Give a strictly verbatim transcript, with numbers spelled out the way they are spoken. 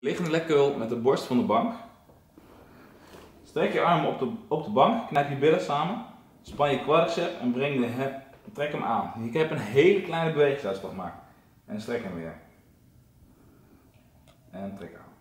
Liggende lekkeul met de borst van de bank. Strek je armen op de, op de bank, knijp je billen samen, span je quadricep en breng de he, trek hem aan. Je hebt een hele kleine bewegingsuitslag gemaakt. En strek hem weer. En trek aan.